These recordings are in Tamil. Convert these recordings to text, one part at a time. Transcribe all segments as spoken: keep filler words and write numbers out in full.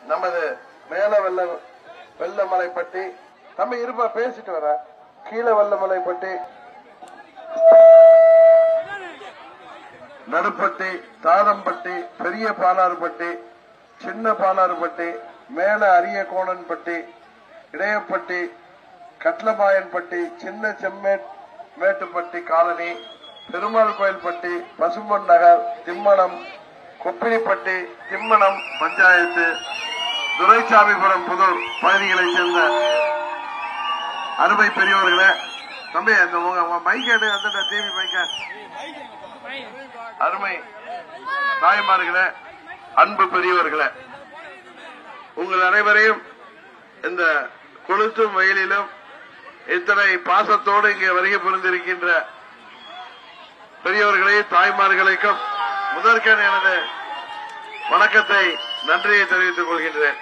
நமது மேல வெள்ள வெள்ளமலைப்பட்டி நம்ம இருப்பா பேசிட்டு வர கீழே வெள்ளமலைப்பட்டி நடுப்பட்டி தாதம்பட்டி பெரிய பாலாறுபட்டி சின்ன பாலாறுபட்டி மேல அரிய கோணன்பட்டி இடையப்பட்டி கட்லமாயன்பட்டி சின்ன செம்மேட் மேட்டுப்பட்டி காலனி பெருமாள் கோயில்பட்டி பசும்பொன் நகர் திம்மணம் கொப்பினிப்பட்டி திம்மணம் பஞ்சாயத்து துரைசாமிபுரம் புதூர் பகுதிகளைச் சேர்ந்த அருமை பெரியவர்களே தம்பி அந்த உங்க மைக்கேடு அந்த டிவி மைக்க அருமை தாய்மார்களே அன்பு பெரியவர்களே உங்கள் அனைவரையும் இந்த கொளுத்தும் வெயிலிலும் இத்தனை பாசத்தோடு இங்கே வருகை புரிந்திருக்கின்ற பெரியவர்களே தாய்மார்களுக்கும் முதற்கண் எனது வணக்கத்தை நன்றியை தெரிவித்துக் கொள்கின்றேன்.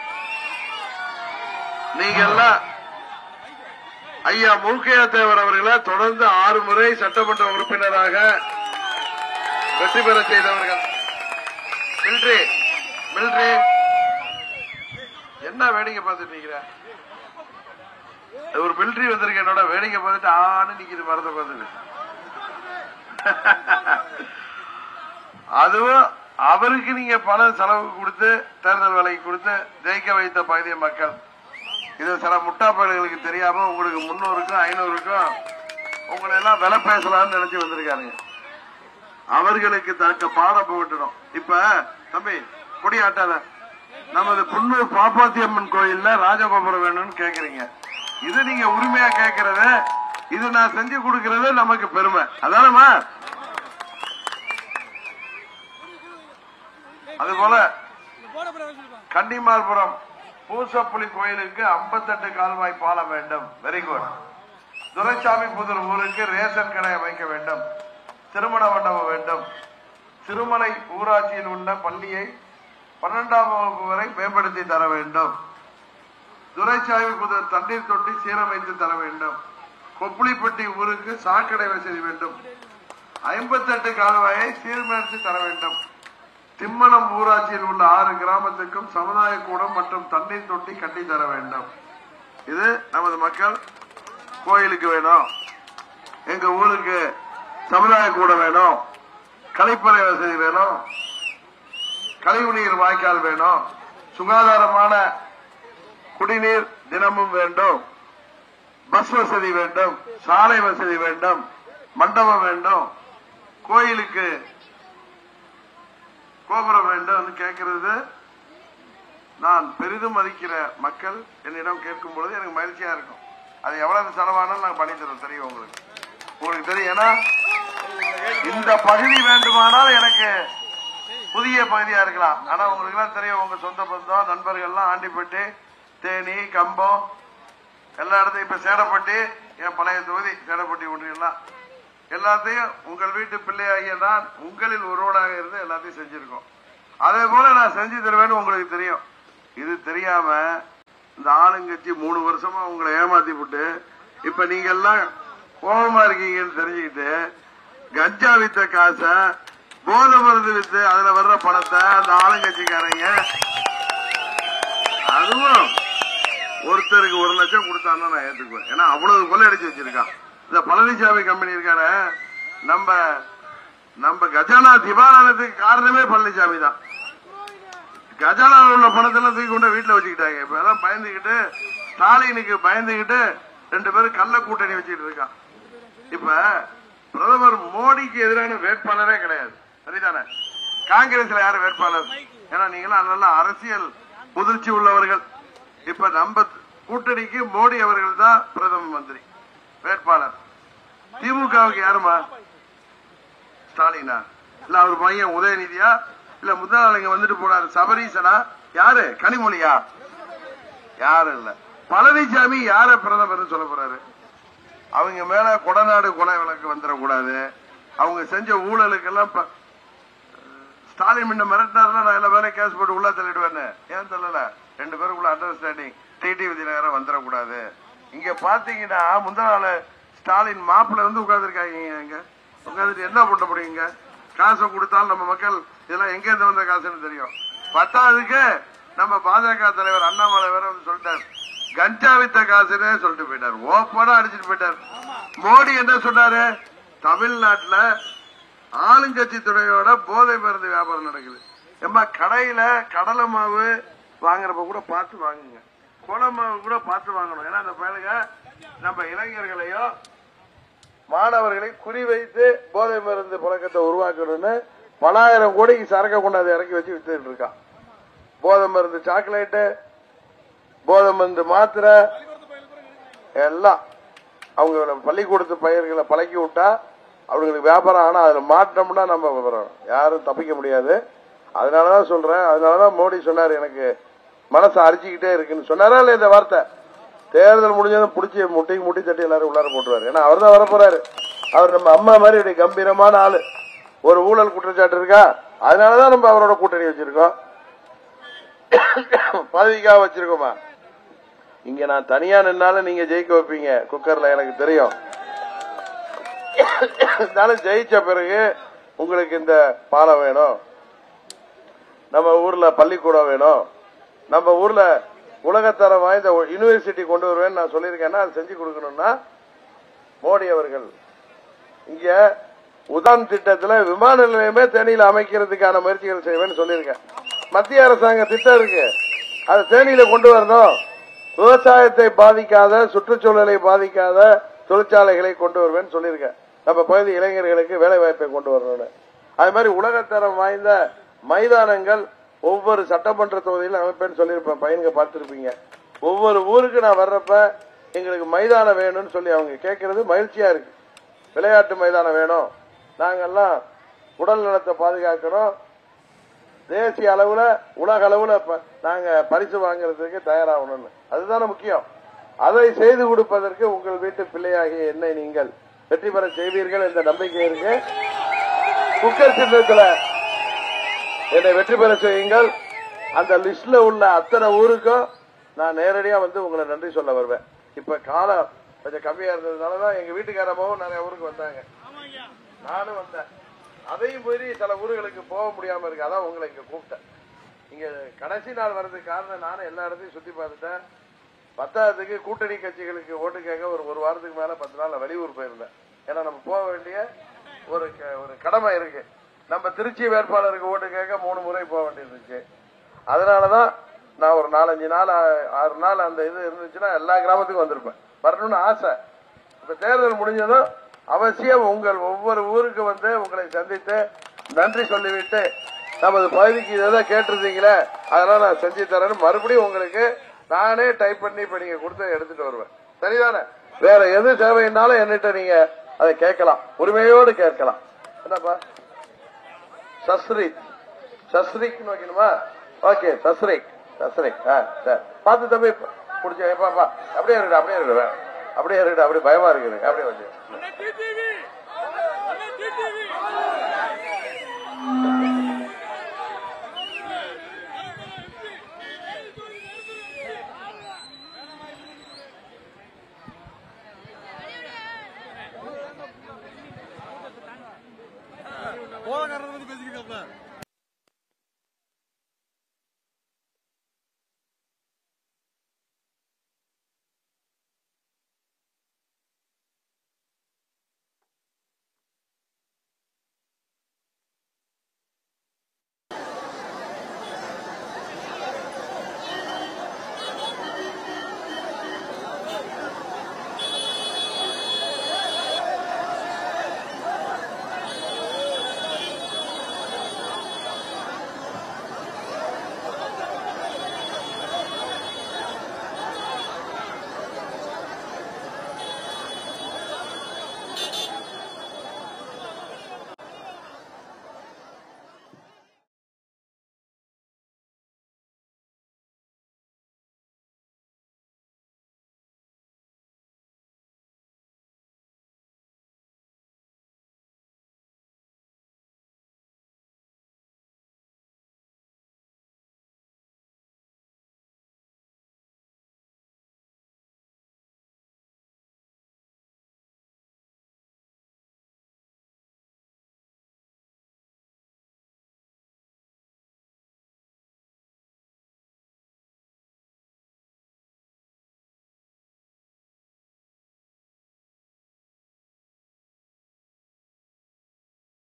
நீங்க எல்லாம் ஐயா மூக்கையா தேவர் அவர்களை தொடர்ந்து ஆறு முறை சட்டமன்ற உறுப்பினராக வெற்றி பெற செய்தவர்கள். மிலிட்ரி மிலிட்ரி என்ன வேடிக்கை பார்த்துட்டு இருக்கிற ஒரு மிலிட்ரி வந்திருக்க என்னோட வேடிக்கை பார்த்துட்டு ஆன்னு நிக்கிது மரத்தை பார்த்துட்டு அதுவும் அவருக்கு நீங்க பணம் செலவு கொடுத்து தேர்தல் வேலைக்கு கொடுத்து ஜெயிக்க வைத்த பகுதிய மக்கள் இது சில முட்டாப்பயல்களுக்கு தெரியாம உங்களுக்கு முன்னூறுக்கும் ஐநூறுக்கும் உங்களை எல்லாம் விலை பேசலாம்னு நினைச்சு வந்திருக்காருங்க. அவர்களுக்கு தக்க பாடம் போட்டணும். இப்ப தம்பி கொடியாட்டாத நமது புன்னூர் பாப்பாத்தியம்மன் கோயில்ல ராஜகோபுரம் வேணும்னு கேக்குறீங்க. இது நீங்க உரிமையா கேட்கறது, இது நான் செஞ்சு கொடுக்கறது நமக்கு பெருமை. அதானமா? அதுபோல கன்னிமால்புரம் பூசப்புலி கோயிலுக்கு ஐம்பத்தெட்டு கால்வாய் பாலம் வேண்டும். Very good. துரைசாமி புதூர் ஊருக்கு ரேஷன் கடை அமைக்க வேண்டும். திருமண மண்டபம் வேண்டும். திருமலை ஊராட்சியில் உள்ள பள்ளியை பன்னெண்டாம் வகுப்பு வரை மேம்படுத்தி தர வேண்டும். துரைசாமி புதூர் தண்ணீர் தொட்டி சீரமைத்து தர வேண்டும். கொப்புளிப்பட்டி ஊருக்கு சாக்கடை வசதி வேண்டும். ஐம்பத்தெட்டு கால்வாயை சீர்மேற்று தர வேண்டும். திம்மணம் ஊராட்சியில் உள்ள ஆறு கிராமத்துக்கும் சமுதாய கூடம் மற்றும் தண்ணீர் தொட்டி கட்டி தர வேண்டும். இது நமது மக்கள் கோயிலுக்கு வேணும். எங்க ஊருக்கு சமுதாய கூடம் வேணும். கழிப்பறை வசதி வேணும். கழிவுநீர் வாய்க்கால் வேணும். சுகாதாரமான குடிநீர் தினமும் வேண்டும். பஸ் வசதி வேண்டும். சாலை வசதி வேண்டும். மண்டபம் வேண்டும். கோயிலுக்கு கோபுரம் வேண்டும் கேட்கிறது. நான் பெரிதும் மதிக்கிற மக்கள் என்னிடம் கேட்கும் பொழுது எனக்கு மகிழ்ச்சியா இருக்கும். அது எவ்வளவு செலவானாலும் நாங்கள் பண்ணி தரோம். தெரியும் உங்களுக்கு உங்களுக்கு தெரியும். ஏன்னா இந்த பகுதி வேண்டுமானால் எனக்கு புதிய பகுதியா இருக்கலாம். ஆனா உங்களுக்கு எல்லாம் தெரியும், உங்க சொந்த பந்தம் நண்பர்கள்லாம் ஆண்டிப்பட்டி தேனி கம்பம் எல்லா இடத்தையும் இப்ப சேடப்பட்டி என் பழைய தொகுதி சேடப்பட்டி ஒன்றியெல்லாம் எல்லாத்தையும் உங்கள் வீட்டு பிள்ளையாகிய நான் உங்களில் ஒருவனாக இருந்து எல்லாத்தையும் செஞ்சிருக்கோம். அதே போல நான் செஞ்சு தருவேன்னு உங்களுக்கு தெரியும். இது தெரியாம இந்த ஆளுங்கட்சி மூணு வருஷமா உங்களை ஏமாத்தி விட்டு இப்ப நீங்க எல்லாம் கோபமா இருக்கீங்கன்னு தெரிஞ்சுக்கிட்டு கஞ்சா வித்த காசை போதை மருந்து வித்து அதுல வர்ற பணத்தை அந்த ஆளுங்கட்சிக்காரங்க அதுவும் ஒருத்தருக்கு ஒரு லட்சம் கொடுத்தான்னு நான் ஏத்துக்குவேன். ஏன்னா அவ்வளவு கொள்ளை அடிச்சு வச்சிருக்கான் இந்த பழனிசாமி கம்பெனி இருக்காரு. நம்ம நம்ம கஜானா திவாலானதுக்கு காரணமே பழனிசாமி தான். கஜானாவில் உள்ள பணத்தெல்லாம் தூக்கி கொண்டு வீட்டுல வச்சுக்கிட்டாங்க. இப்ப எல்லாம் பயந்துகிட்டு ஸ்டாலினுக்கு பயந்துகிட்டு ரெண்டு பேரும் கள்ள கூட்டணி வச்சுக்கிட்டு இருக்கான். இப்ப பிரதமர் மோடிக்கு எதிரான வேட்பாளரே கிடையாது. சரிதானே? காங்கிரஸ்ல யாரு வேட்பாளர்? ஏன்னா நீங்களாம் நல்ல அரசியல் முதிர்ச்சி உள்ளவர்கள். இப்ப நம்ம கூட்டணிக்கு மோடி அவர்கள் தான் பிரதம மந்திரி வேட்பாளர். திமுகவுக்கு யாருமா? ஸ்டாலினா? இல்ல அவர் பையன் உதயநிதியா? இல்ல முதல் நாள் இங்க வந்துட்டு போனாரு சபரீசனா? யாரு? கனிமொழியா? யாரும் இல்ல. பழனிசாமி யார பிரதமர் சொல்ல போறாரு? அவங்க மேல கொடநாடு கொலை வழக்கு வந்துடக்கூடாது. அவங்க செஞ்ச ஊழலுக்கெல்லாம் ஸ்டாலின் முன்ன மிரட்டினாருன்னா நான் எல்லா வேலையும் கேஸ் போட்டு உள்ள தள்ளிடுவேன்னு. ஏன் தள்ளல? ரெண்டு பேருக்குள்ள அண்டர்ஸ்டாண்டிங் டிடி விதிநகரம் வந்துடக்கூடாது. இங்க பாத்தீங்கன்னா முந்தா நாள் ஸ்டாலின் மாப்பிள்ள வந்து உட்கார்ந்துருக்காங்க. இங்க உட்கார்ந்துட்டு என்ன பண்ண முடியுங்க? காசை கொடுத்தாலும் நம்ம மக்கள் இதெல்லாம் எங்க இருந்து வந்த காசுன்னு தெரியும். பத்தாவதுக்கு நம்ம பாஜக தலைவர் அண்ணாமலை வேற வந்து சொல்லிட்டார், கஞ்சா வித்த காசுன்னு சொல்லிட்டு போயிட்டார். ஓப்பனா அடிச்சுட்டு போயிட்டார். மோடி என்ன சொன்னாரு, தமிழ்நாட்டுல ஆளுங்கட்சி துணையோட போதை மருந்து வியாபாரம் நடக்குது. எம்மா கடையில கடலை மாவு வாங்குறப்ப கூட பார்த்து வாங்குங்க, கோல மாவு கூட பார்த்து வாங்கணும். ஏன்னா அந்த பயலுங்க நம்ம இளைஞர்களையோ மாணவர்களையும் குறிவைத்து போதை மருந்து புழக்கத்தை உருவாக்கணும்னு பலாயிரம் கோடிக்கு சரக்க கொண்டாந்து இறக்கி வச்சு வித்துட்டு இருக்கான். போதை மருந்து சாக்லேட்டு, போதை மருந்து மாத்திரை எல்லாம் அவங்க பள்ளிக்கூடத்து பயிர்களை பழக்கி விட்டா அவங்களுக்கு வியாபாரம். ஆனா அதுல மாட்டோம்னா நம்ம விவரம் யாரும் தப்பிக்க முடியாது. அதனாலதான் சொல்றேன். அதனாலதான் மோடி சொன்னார், எனக்கு மனசு அரிச்சுக்கிட்டே இருக்குன்னு சொன்னாரா இல்ல இந்த வார்த்தை. தேர்தல் முடிஞ்சதும் பிடிச்சி முட்டைக்கு முட்டி தட்டி எல்லாரும் உள்ளார போட்டுருவாரு. ஏன்னா அவர் தான் வரப்போறாரு. அவர் நம்ம அம்மா மாதிரி கம்பீரமான ஆளு. ஒரு ஊழல் குற்றச்சாட்டு இருக்கா, அதனாலதான் நம்ம அவரோட கூட்டணி வச்சிருக்கோம், பதவிக்காக வச்சிருக்கோமா. இங்க நான் தனியா நின்னாலும் நீங்க ஜெயிக்க வைப்பீங்க குக்கர்ல, எனக்கு தெரியும். ஜெயிச்ச பிறகு உங்களுக்கு இந்த பாலம் வேணும், நம்ம ஊர்ல பள்ளிக்கூடம் வேணும், நம்ம ஊர்ல உலகத்தரம் வாய்ந்த யூனிவர்சிட்டி கொண்டு வருவேன்னு நான் சொல்லியிருக்கேன்னா அது செஞ்சு கொடுக்கணும்னா மோடி அவர்கள் இங்க உதான் திட்டத்தில் விமான நிலையமே தேனியில அமைக்கிறதுக்கான முயற்சிகள் செய்வேன்னு சொல்லியிருக்கேன். மத்திய அரசாங்க திட்டம் இருக்கு, அதை தேனியில கொண்டு வரணும். விவசாயத்தை பாதிக்காத, சுற்றுச்சூழலை பாதிக்காத தொழிற்சாலைகளை கொண்டு வருவேன்னு சொல்லியிருக்கேன். நம்ம பகுதி இளைஞர்களுக்கு வேலை வாய்ப்பை கொண்டு வரணும்னு. அது மாதிரி உலகத்தரம் வாய்ந்த மைதானங்கள் ஒவ்வொரு சட்டமன்ற தொகுதியிலும் அமைப்பேன்னு சொல்லியிருப்பேன். பையனுங்க பார்த்திருப்பீங்க. ஒவ்வொரு ஊருக்கு நான் வர்றப்ப எங்களுக்கு மைதானம் வேணும்னு சொல்லி அவங்க கேட்கறது மகிழ்ச்சியா இருக்கு. விளையாட்டு மைதானம் வேணும், நாங்கெல்லாம் உடல் நலத்தை பாதுகாக்கணும், தேசிய அளவுல உலக அளவுல நாங்க பரிசு வாங்குறதுக்கு தயாராகணும்னு. அதுதானே முக்கியம். அதை செய்து கொடுப்பதற்கு உங்கள் வீட்டு பிள்ளையாகிய என்னை நீங்கள் வெற்றி பெற செய்வீர்கள் என்ற நம்பிக்கை இருக்கு. குக்கர் சின்னத்தில் என்னை வெற்றி பெற செய்யுங்கள். அந்த லிஸ்ட்ல உள்ள அத்தனை ஊருக்கும் நான் நேரடியா வந்து உங்களை நன்றி சொல்ல வருவேன். இப்ப காலம் கொஞ்சம் கம்மியா இருந்ததுனாலதான் எங்க வீட்டுக்காரமாவும் நிறைய ஊருக்கு வந்தாங்க, நானும் வந்தேன். அதையும் போய் சில ஊர்களுக்கு போக முடியாம இருக்கு. அதான் உங்களை இங்க கூப்பிட்டேன். இங்க கடைசி நாள் வர்றதுக்கு காரணம் நானும் எல்லா இடத்தையும் சுத்தி பார்த்துட்டேன். பத்தாவதுக்கு கூட்டணி கட்சிகளுக்கு ஓட்டு கேட்க ஒரு ஒரு வாரத்துக்கு மேல பத்து நாள் வெளியூர் போயிருந்தேன். ஏன்னா நம்ம போக வேண்டிய ஒரு ஒரு கடமை இருக்கு. நம்ம திருச்சி வேட்பாளருக்கு ஓட்டு கேட்க மூணு முறை போக வேண்டியிருந்துச்சு. அதனாலதான் நான் ஒரு நாலஞ்சு நாள் ஆறு நாள் அந்த இது இருந்துச்சுன்னா எல்லா கிராமத்துக்கும் வந்திருப்பேன். வரணும்னு ஆசை. இப்ப தேர்தல் முடிஞ்சதும் அவசியம் உங்கள் ஒவ்வொரு ஊருக்கு வந்து உங்களை சந்தித்து நன்றி சொல்லிவிட்டு நமது பகுதிக்கு இதான் கேட்டிருந்தீங்களே அதெல்லாம் நான் செஞ்சு தரேன்னு மறுபடியும் உங்களுக்கு நானே டைப் பண்ணி இப்ப நீங்க கொடுத்து எடுத்துட்டு வருவேன். சரிதானே? வேற எது தேவைன்னாலும் என்கிட்ட நீங்க அதை கேட்கலாம், உரிமையோடு கேட்கலாம். என்னப்பா சஸ்ரீக் சஸ்ரீக் வைக்கணுமா? ஓகே, சஸ்ரீக் சஸ்ரீக் பார்த்து தம்பி பிடிச்சா அப்படியே இருக்கு, அப்படியே இருக்கு, அப்படியே இருக்கு, அப்படியே பயமா இருக்குது, அப்படியே வந்து போல